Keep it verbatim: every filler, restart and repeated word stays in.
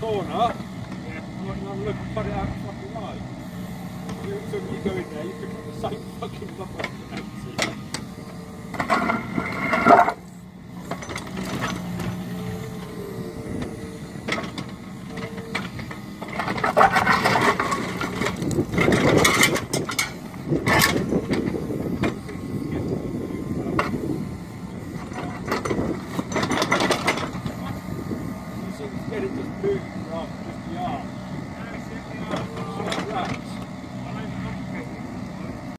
corner, yeah, I'm not going to look and cut it out fucking right. So when you go in there, you pick up the same fucking rubber. Get it just moving from just the arm.